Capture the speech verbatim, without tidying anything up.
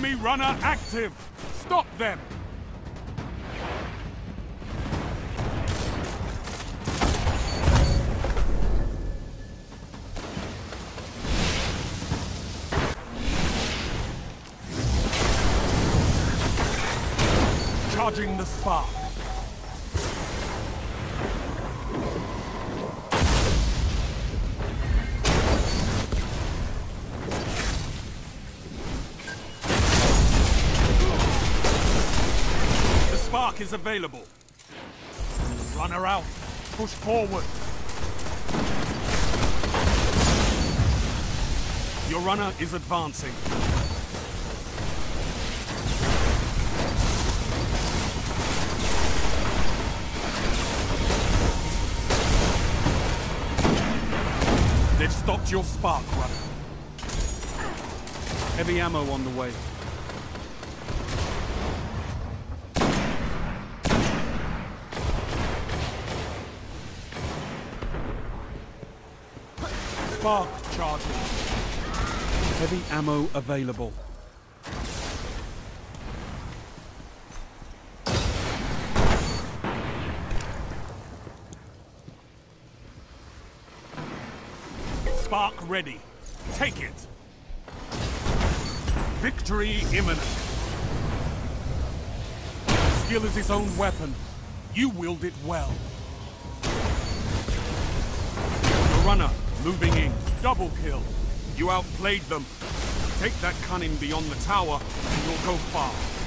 Enemy runner active! Stop them! Charging the spark. The spark is available. Runner out. Push forward. Your runner is advancing. They've stopped your spark, runner. Heavy ammo on the way. Spark charging. Heavy ammo available. Spark ready. Take it. Victory imminent. Skill is its own weapon. You wield it well. The runner moving in. Double kill. You outplayed them. Take that cunning beyond the tower, and you'll go far.